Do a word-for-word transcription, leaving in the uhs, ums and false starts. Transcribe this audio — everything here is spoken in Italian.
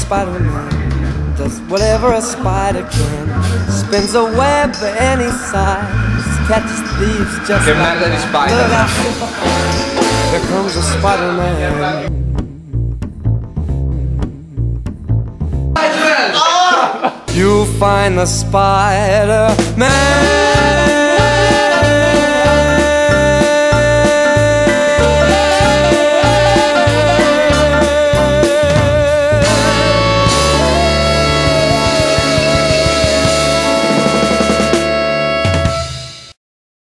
Spiderman does whatever a spider can. Spins a web any size, catches thieves just che like merda di that. Spider-Man. Here comes a Spider-Man. You find the Spider-Man.